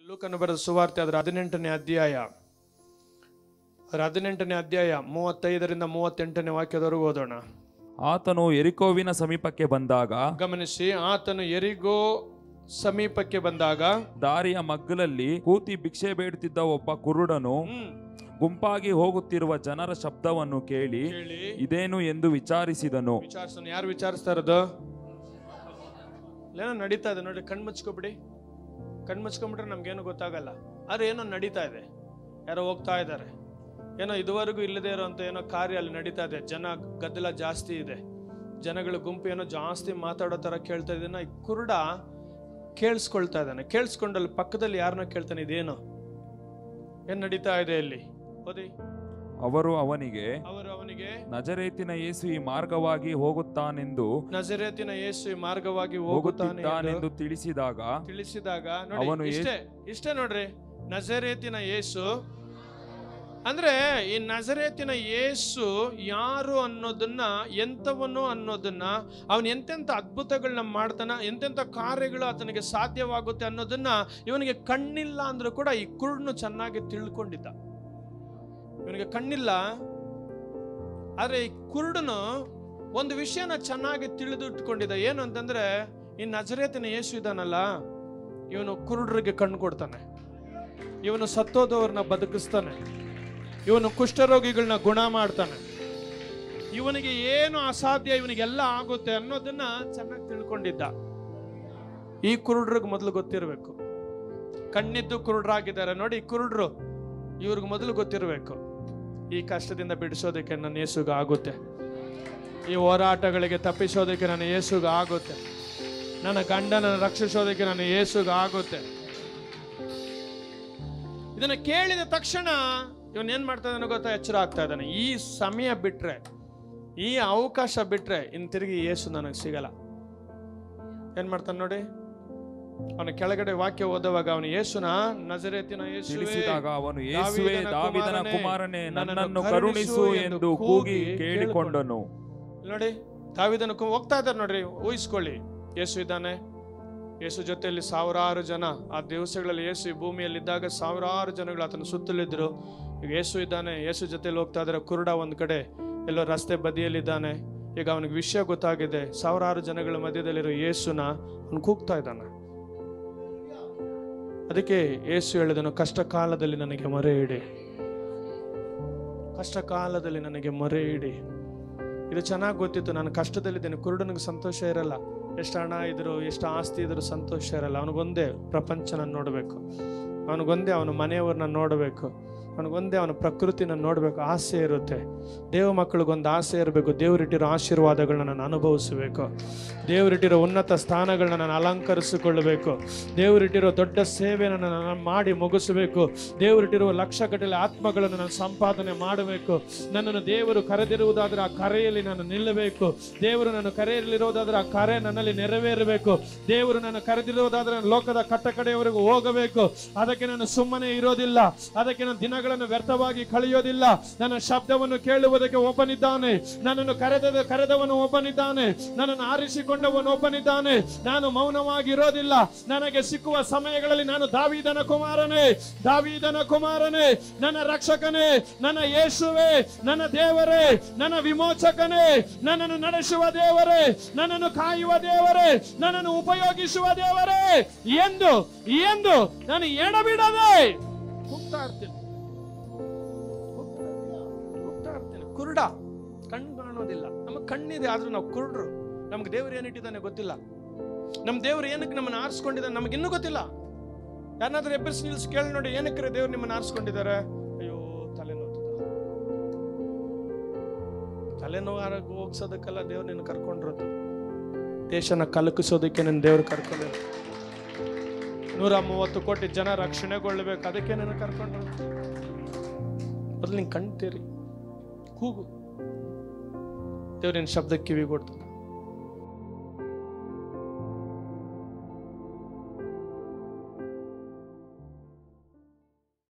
ಲೂಕನ ಬರೆದ ಸುವಾರ್ತೆ ಅದರ 18ನೇ ಅಧ್ಯಾಯ 35ರಿಂದ 38ನೇ ವಾಕ್ಯದವರೆಗೂ ಓದೋಣ. ಆತನು ಯೆರಿಕೋವಿನ ಸಮೀಪಕ್ಕೆ ಬಂದಾಗ, ಗಮನಿಸಿ, ಆತನು ಯೆರಿಕೋ ಸಮೀಪಕ್ಕೆ ಬಂದಾಗ ದಾರಿಯ ಮಗ್ಗಲಲ್ಲಿ ಕೂತಿ ಭಿಕ್ಷೆ ಬೇಡುತ್ತಿದ್ದ ಒಬ್ಬ ಕುರುಡನು ಗುಂಪಾಗಿ ಹೋಗುತ್ತಿರುವ ಜನರ ಶಬ್ದವನ್ನು ಕೇಳಿ ಇದೇನು ಎಂದು ವಿಚಾರಿಸಿದನು. ಯಾರು ವಿಚಾರಿಸ್ತಾ ಇರೋದು? ಏನೋ ನಡೀತಾ ಇದೆ ನೋಡಿ, ಕಣ್ಮುಚ್ಕೊಬಿಡಿ. ಕಣ್ಮುಚ್ಕೊಂಡ್ಬಿಟ್ರೆ ನಮ್ಗೇನು ಗೊತ್ತಾಗಲ್ಲ. ಆದ್ರೆ ಏನೋ ನಡೀತಾ ಇದೆ, ಯಾರೋ ಹೋಗ್ತಾ ಇದ್ದಾರೆ, ಏನೋ ಇದುವರೆಗೂ ಇಲ್ಲದೆ ಇರೋಂಥ ಏನೋ ಕಾರ್ಯ ಅಲ್ಲಿ ನಡೀತಾ ಇದೆ. ಜನ ಗದ್ದಲ ಜಾಸ್ತಿ ಇದೆ, ಜನಗಳ ಗುಂಪು ಏನೋ ಜಾಸ್ತಿ ಮಾತಾಡೋ ತರ ಕೇಳ್ತಾ ಇದನ್ನ ಈ ಕುರುಡ ಕೇಳಿಸ್ಕೊಳ್ತಾ ಇದ್ದಾನೆ. ಕೇಳಿಸ್ಕೊಂಡಲ್ಲಿ ಪಕ್ಕದಲ್ಲಿ ಯಾರನ್ನ ಕೇಳ್ತಾನೆ, ಇದೇನು, ಏನ್ ನಡೀತಾ ಇದೆ ಇಲ್ಲಿ? ಓದಿ. ಅವರು ಅವನಿಗೆ ನಜರೇತಿನ ಯೇಸು ಈ ಮಾರ್ಗವಾಗಿ ಹೋಗುತ್ತಾನೆಂದು ಹೋಗುತ್ತಾನೆಂದು ತಿಳಿಸಿದಾಗ ಅವನು ಇಷ್ಟೇ ನೋಡ್ರಿ, ನಜರೇತಿನ ಯೇಸು ಅಂದ್ರೆ ಈ ನಜರೇತಿನ ಯೇಸು ಯಾರು ಅನ್ನೋದನ್ನ, ಎಂತವನು ಅನ್ನೋದನ್ನ, ಅವನು ಎಂತೆಂಥ ಅದ್ಭುತಗಳನ್ನ ಮಾಡ್ತಾನ, ಎಂತೆಂಥ ಕಾರ್ಯಗಳು ಆತನಿಗೆ ಸಾಧ್ಯವಾಗುತ್ತೆ ಅನ್ನೋದನ್ನ ಇವನಿಗೆ ಕಣ್ಣಿಲ್ಲ ಅಂದ್ರೂ ಕೂಡ ಈ ಕುರುಡನು ಚೆನ್ನಾಗಿ ತಿಳ್ಕೊಂಡಿದ್ದ. ಇವನಿಗೆ ಕಣ್ಣಿಲ್ಲ, ಆದ್ರೆ ಈ ಕುರುಡನು ಒಂದು ವಿಷಯನ ಚೆನ್ನಾಗಿ ತಿಳಿದು ಇಟ್ಕೊಂಡಿದ್ದ. ಏನು ಅಂತಂದ್ರೆ, ಈ ನಜರೇತಿನ ಯೇಸು ಇದಾನಲ್ಲ, ಇವನು ಕುರುಡರಿಗೆ ಕಣ್ಣು ಕೊಡ್ತಾನೆ, ಇವನು ಸತ್ತೋದವ್ರನ್ನ ಬದುಕಿಸ್ತಾನೆ, ಇವನು ಕುಷ್ಠರೋಗಿಗಳನ್ನ ಗುಣ ಮಾಡ್ತಾನೆ, ಇವನಿಗೆ ಏನು ಅಸಾಧ್ಯ ಇವನಿಗೆಲ್ಲ ಆಗುತ್ತೆ ಅನ್ನೋದನ್ನ ಚೆನ್ನಾಗಿ ತಿಳ್ಕೊಂಡಿದ್ದ. ಈ ಕುರುಡ್ರಿಗೆ ಮೊದಲು ಗೊತ್ತಿರಬೇಕು. ಕಣ್ಣಿದ್ದು ಕುರುಡ್ರಾಗಿದ್ದಾರೆ ನೋಡಿ ಕುರುಡ್ರು, ಇವ್ರಿಗೆ ಮೊದಲು ಗೊತ್ತಿರಬೇಕು, ಈ ಕಷ್ಟದಿಂದ ಬಿಡಿಸೋದಕ್ಕೆ ನನ್ನ ಯೇಸುಗ ಆಗುತ್ತೆ, ಈ ಹೋರಾಟಗಳಿಗೆ ತಪ್ಪಿಸೋದಕ್ಕೆ ನನ್ನ ಯೇಸುಗ ಆಗುತ್ತೆ, ನನ್ನ ಗಂಡನ ರಕ್ಷಿಸೋದಕ್ಕೆ ನನ್ನ ಯೇಸುಗ ಆಗುತ್ತೆ. ಇದನ್ನ ಕೇಳಿದ ತಕ್ಷಣ ಇವನ್ ಏನ್ ಮಾಡ್ತಾ ಇದ್ದಾನೆ ಗೊತ್ತಾ? ಎಚ್ಚರ ಆಗ್ತಾ ಇದ್ದಾನೆ. ಈ ಸಮಯ ಬಿಟ್ರೆ, ಈ ಅವಕಾಶ ಬಿಟ್ರೆ ಇನ್ ತಿರುಗಿ ಯೇಸು ನನಗೆ ಸಿಗಲ್ಲ. ಏನ್ ಮಾಡ್ತಾನೆ ನೋಡಿ, ಅವನ ಕೆಳಗಡೆ ವಾಕ್ಯ ಓದುವಾಗ ಅವನು ಯೇಸುನ ನಜರೇತಿನ ತಿಳಿಸಿದಾಗ ಅವನು ಯೇಸುವೇ ದಾವೀದನ ಕುಮಾರನೇ ನನ್ನನ್ನು ಕರುಣಿಸು ಎಂದು ಕೂಗಿ ಕೇಳಿಕೊಂಡನು. ನೋಡಿ, ದಾವೀದನ ಹೋಗ್ತಾ ಇದ್ದಾರೆ ನೋಡ್ರಿ, ಊಹಿಸ್ಕೊಳ್ಳಿ. ಯೇಸು ಇದ್ದಾನೆ, ಯೇಸು ಜೊತೆಯಲ್ಲಿ ಸಾವಿರಾರು ಜನ. ಆ ದಿವಸಗಳಲ್ಲಿ ಯೇಸು ಈ ಭೂಮಿಯಲ್ಲಿದ್ದಾಗ ಸಾವಿರಾರು ಜನಗಳು ಆತನ ಸುತ್ತಲಿದ್ರು. ಈಗ ಯೇಸು ಇದ್ದಾನೆ, ಯೇಸು ಜೊತೆಲಿ ಹೋಗ್ತಾ ಇದ್ದಾರೆ. ಕುರುಡ ಒಂದ್ ಕಡೆ ಎಲ್ಲೋ ರಸ್ತೆ ಬದಿಯಲ್ಲಿದ್ದಾನೆ. ಈಗ ಅವನಿಗೆ ವಿಷಯ ಗೊತ್ತಾಗಿದೆ, ಸಾವಿರಾರು ಜನಗಳ ಮಧ್ಯದಲ್ಲಿರೋ ಯೇಸುನ ಅವನು ಕೂಗ್ತಾ ಇದ್ದಾನೆ. ಅದಕ್ಕೆ ಯೇಸು ಹೇಳಿದನು, ಕಷ್ಟ ಕಾಲದಲ್ಲಿ ನನಗೆ ಮೊರೆ ಇಡಿ, ಕಷ್ಟ ಕಾಲದಲ್ಲಿ ನನಗೆ ಮೊರೆ ಇಡಿ. ಇದು ಚೆನ್ನಾಗಿ ಗೊತ್ತಿತ್ತು, ನಾನು ಕಷ್ಟದಲ್ಲಿದ್ದೇನೆ. ಕುರುಡನಿಗೆ ಸಂತೋಷ ಇರಲ್ಲ, ಎಷ್ಟು ಹಣ ಇದ್ರು ಎಷ್ಟು ಆಸ್ತಿ ಇದ್ರು ಸಂತೋಷ ಇರಲ್ಲ. ಅವನಿಗೊಂದೇ ಪ್ರಪಂಚನ ನೋಡಬೇಕು, ಅವನಿಗೊಂದೇ ಅವನ ಮನೆಯವ್ರನ್ನ ನೋಡಬೇಕು, ಅವನಿಗೊಂದೇ ಅವನ ಪ್ರಕೃತಿನ ನೋಡಬೇಕು ಆಸೆ ಇರುತ್ತೆ. ದೇವ ಮಕ್ಕಳಿಗೊಂದು ಆಸೆ ಇರಬೇಕು, ದೇವರಿಟ್ಟಿರೋ ಆಶೀರ್ವಾದಗಳನ್ನ ನಾನು ಅನುಭವಿಸಬೇಕು, ದೇವರಿಟ್ಟಿರೋ ಉನ್ನತ ಸ್ಥಾನಗಳನ್ನ ನಾನು ಅಲಂಕರಿಸಿಕೊಳ್ಳಬೇಕು, ದೇವರಿಟ್ಟಿರೋ ದೊಡ್ಡ ಸೇವೆಯನ್ನು ನಾನು ಮಾಡಿ ಮುಗಿಸಬೇಕು, ದೇವರಿಟ್ಟಿರುವ ಲಕ್ಷಗಟ್ಟಲೆ ಆತ್ಮಗಳನ್ನು ನಾನು ಸಂಪಾದನೆ ಮಾಡಬೇಕು. ನನ್ನನ್ನು ದೇವರು ಕರೆದಿರುವುದಾದ್ರೆ ಆ ಕರೆಯಲ್ಲಿ ನಾನು ನಿಲ್ಲಬೇಕು, ದೇವರು ನನ್ನ ಕರೆಯಲ್ಲಿರೋದಾದ್ರೆ ಆ ಕರೆ ನನ್ನಲ್ಲಿ ನೆರವೇರಬೇಕು, ದೇವರು ನನ್ನ ಕರೆದಿರುವುದಾದ್ರೆ ನಾನು ಲೋಕದ ಕಟ್ಟಕಡೆಯವರೆಗೂ ಹೋಗಬೇಕು. ಅದಕ್ಕೆ ನಾನು ಸುಮ್ಮನೆ ಇರೋದಿಲ್ಲ, ಅದಕ್ಕೆ ನಾನು ದಿನಗಳನ್ನು ವ್ಯರ್ಥವಾಗಿ ಕಳೆಯೋದಿಲ್ಲ. ನನ್ನ ಶಬ್ದವನ್ನು ಕೇಳುವುದಕ್ಕೆ ಒಬ್ಬನಿದ್ದಾನೆ, ನನ್ನನ್ನು ಕರೆದವನು ಒಬ್ಬನಿದ್ದಾನೆ, ನನ್ನನ್ನು ಆರಿಸಿಕೊಂಡವನು ಒಬ್ಬನಿದ್ದಾನೆ. ನಾನು ಮೌನವಾಗಿ ಇರೋದಿಲ್ಲ. ನನಗೆ ಸಿಕ್ಕುವ ಸಮಯಗಳಲ್ಲಿ ನಾನು ದಾವೀದನ ಕುಮಾರನೇ, ದಾವೀದನ ಕುಮಾರನೇ, ನನ್ನ ರಕ್ಷಕನೇ, ನನ್ನ ಯೇಸುವೇ, ನನ್ನ ದೇವರೇ, ನನ್ನ ವಿಮೋಚಕನೇ, ನನ್ನನ್ನು ನಡೆಸುವ ದೇವರೇ, ನನ್ನನ್ನು ಕಾಯುವ ದೇವರೇ, ನನ್ನನ್ನು ಉಪಯೋಗಿಸುವ ದೇವರೇ ಎಂದು ಎಂದು ನಾನು ಎಡಬಿಡದೆ ಹೋಗ್ತಾ ಇರ್ತೀನಿ. ಕುರುಡ, ಕಣ್ಣು ಕಾಣೋದಿಲ್ಲ. ನಮಗೆ ಕಣ್ಣಿದೆ, ಆದ್ರೂ ನಾವು ಕುರುಡ್ರು. ನಮ್ಗೆ ದೇವ್ರು ಏನಿಟ್ಟಿದ್ದಾನೆ ಗೊತ್ತಿಲ್ಲ, ನಮ್ ದೇವ್ರು ಏನಕ್ಕೆ ನಮ್ಮನ್ನ ಆರಿಸ್ಕೊಂಡಿದ್ದಾನೆ ನಮ್ಗೆ ಇನ್ನೂ ಗೊತ್ತಿಲ್ಲ. ಯಾರನ್ನಾದ್ರೂ ಎಬ್ಬರಿಸಿ ನಿಲ್ಸಿ ಕೇಳಿ ನೋಡಿ, ಏನಕ್ಕೆ ದೇವ್ರು ನಿಮ್ಮನ್ನ ಆರಿಸ್ಕೊಂಡಿದ್ದಾರೆ? ಅಯ್ಯೋ ತಲೆನೋವು ಹೋಗ್ಸೋದಕ್ಕೆಲ್ಲ ದೇವ್ರು ನಿನ್ನ ಕರ್ಕೊಂಡಿರೋದು, ದೇಶನ ಕಲಕಿಸೋದಕ್ಕೆ ನನ್ನ ದೇವ್ರು ಕರ್ಕೊಂಡಿರೋದು. 130 ಕೋಟಿ ಜನ ರಕ್ಷಣೆಗೊಳ್ಳಬೇಕು, ಅದಕ್ಕೆ ನನ್ನ ಕರ್ಕೊಂಡಿರೋದು. ಮೊದಲು ನಿಂಗೆ ಕಣ್ತೀರಿ, ಕೂಗು, ದೇವ್ರ ನಿನ್ನ ಶಬ್ದಕ್ಕೆ ಕಿವಿ ಕೊಡ್ತಾನೆ.